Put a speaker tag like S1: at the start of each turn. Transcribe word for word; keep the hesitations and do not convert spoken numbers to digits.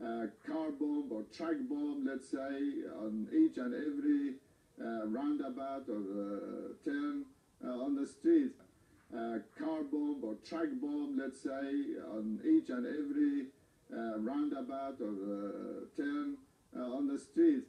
S1: uh, car bomb or truck bomb, let's say, on each and every uh, roundabout or uh, turn uh, on the street. Uh, car bomb or truck bomb, let's say, on each and every uh, roundabout or uh, turn uh, on the street.